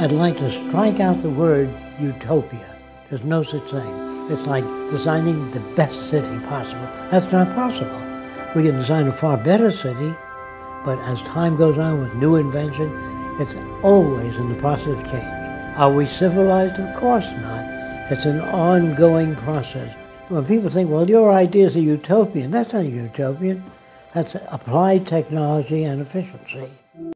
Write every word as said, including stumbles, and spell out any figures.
I'd like to strike out the word utopia. There's no such thing. It's like designing the best city possible. That's not possible. We can design a far better city, but as time goes on with new invention, it's always in the process of change. Are we civilized? Of course not. It's an ongoing process. When people think, well, your ideas are utopian, that's not utopian. That's applied technology and efficiency.